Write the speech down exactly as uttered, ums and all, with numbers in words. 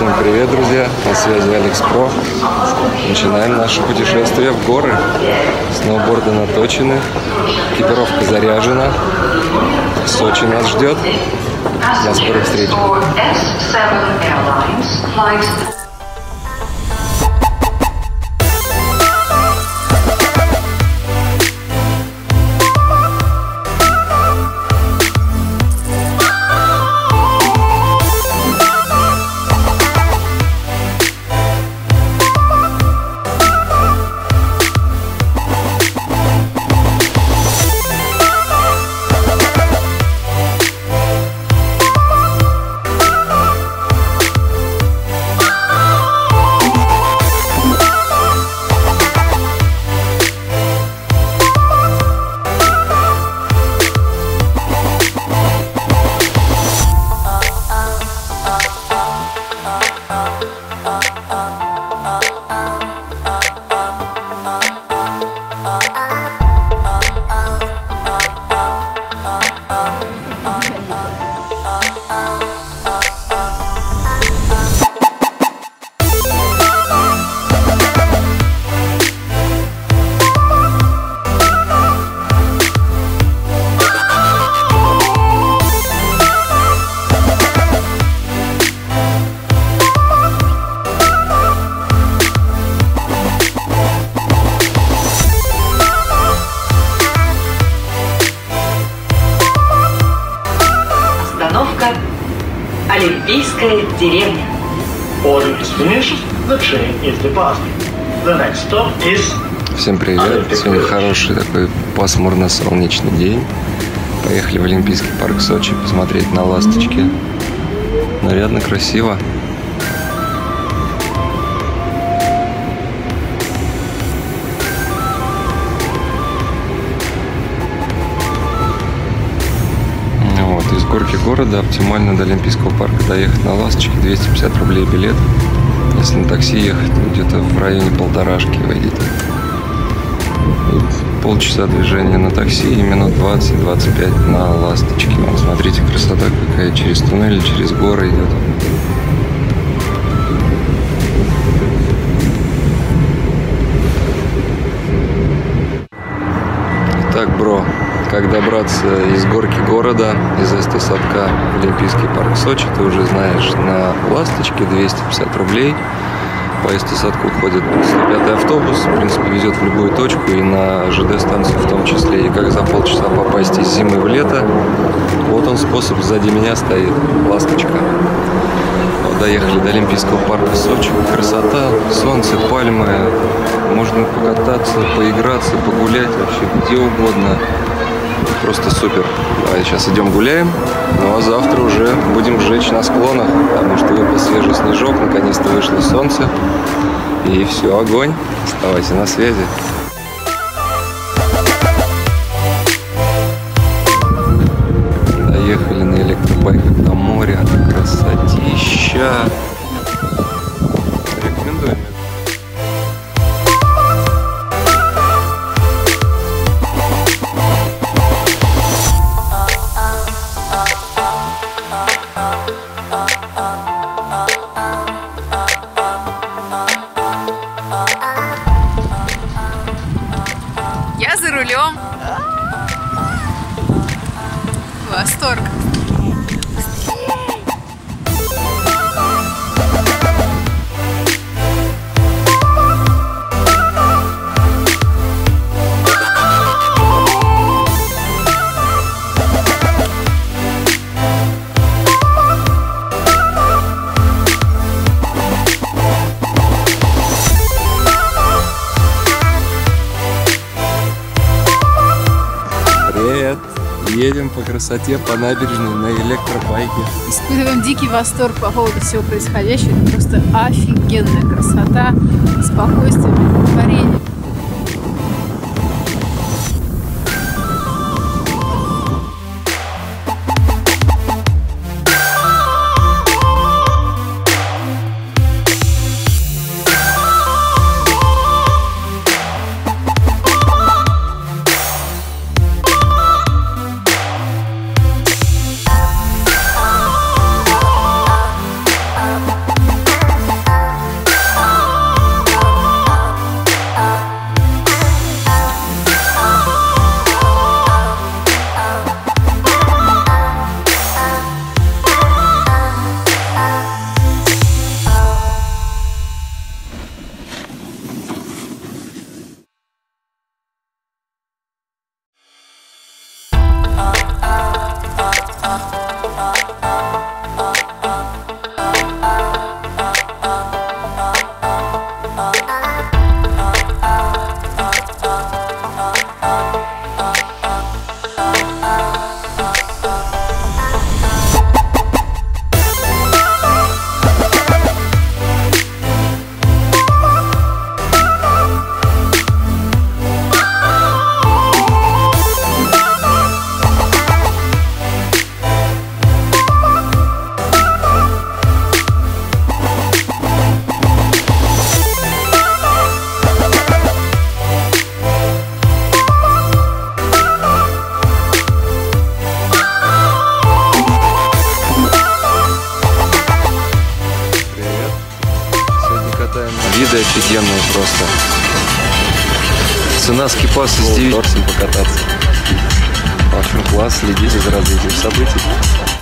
Всем привет, друзья! На связи Алекс.Про. Начинаем наше путешествие в горы. Сноуборды наточены, экипировка заряжена. Сочи нас ждет. До скорых встреч! Олимпийская деревня. Всем привет! Сегодня хороший такой пасмурно-солнечный день. Поехали в Олимпийский парк Сочи посмотреть на ласточки. Нарядно, красиво. Из горки города оптимально до Олимпийского парка доехать на ласточке двести пятьдесят рублей билет. Если на такси ехать, то где-то в районе полторашки выйдет. И полчаса движения на такси и минут двадцать-двадцать пять на ласточке. Вот, смотрите, красота какая, через туннель, через горы идет. Так, бро, как добраться из горки города, из Эстосадка в Олимпийский парк Сочи, ты уже знаешь. На ласточке двести пятьдесят рублей. По Эстосадку ходит сто пятый автобус, в принципе, везет в любую точку, и на ЖД-станцию в том числе. И как за полчаса попасть из зимы в лето, вот он способ, сзади меня стоит ласточка. Вот, доехали до Олимпийского парка Сочи. Красота, солнце, пальмы. Можно покататься, поиграться, погулять вообще где угодно. Просто супер. А сейчас идем гуляем. Ну а завтра уже будем жечь на склонах, потому что выпал свежий снежок, наконец-то вышло солнце. И все, огонь. Оставайся на связи. Доехали на электробайках до моря. Красотища. Рекомендуем. Я за рулем. Восторг. Привет! Едем по красоте по набережной на электробайке. Испытываем дикий восторг по поводу всего происходящего. Это просто офигенная красота, спокойствие, удовлетворение. виды офигенные просто. Цена скипаса с девятью покататься. В общем, класс, следите за развитием событий.